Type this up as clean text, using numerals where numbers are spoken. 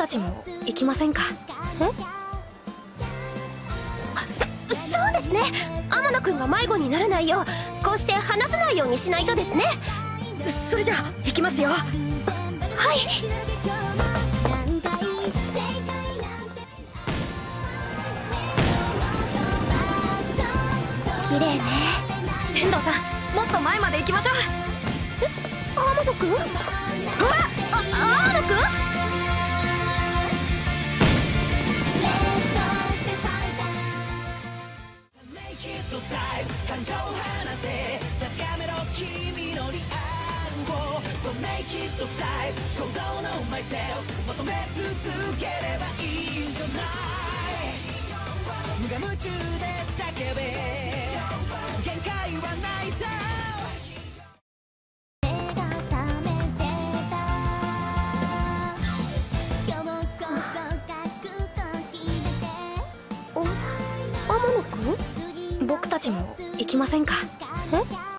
たちも行きませんか？え？そうですね。天野くんが迷子にならないようこうして離さないようにしないとですね。それじゃあ行きますよ。はい。綺麗ね。天童さん、もっと前まで行きましょう。天野くん？うわっ、天野くん？感情を放て確かめろ君のリアルを So make it time 衝動のマイセル求め続ければいいんじゃない無我夢中で叫べ限界はないさ目が覚めてた今日こそ書くと決めて天野くん？僕たちも行きませんか？え？